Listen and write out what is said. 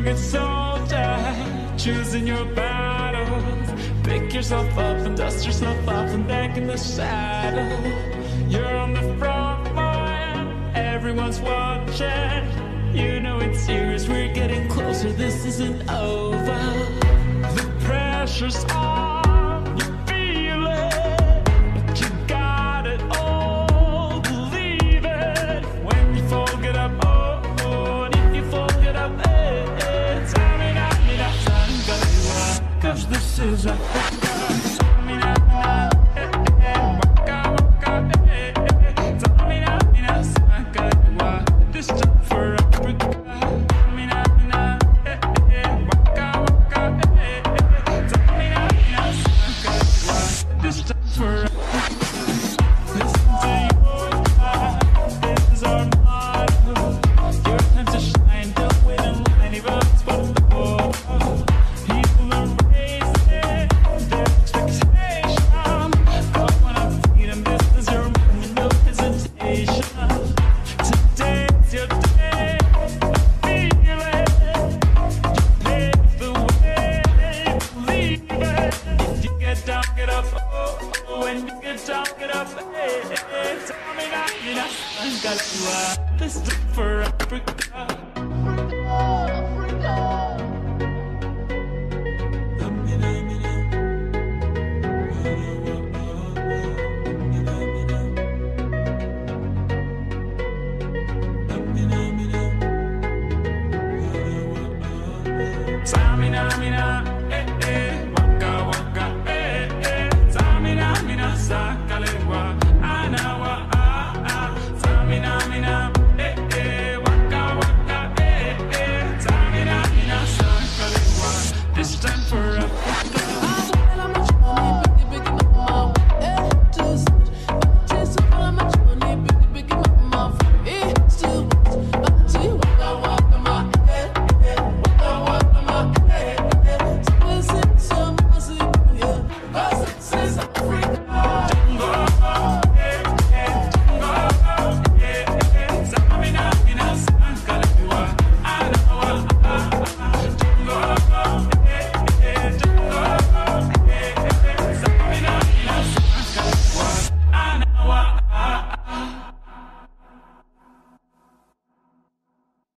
good soldier, choosing your battles. Pick yourself up and dust yourself off and back in the saddle. You're on the front line, everyone's watching. You know it's serious, we're getting closer, this isn't over. The pressure's on, you feel it, but you got it all, believe it. When you fall, get up, oh, oh, and if you fall, get up, eh, eh. 'Cause this is a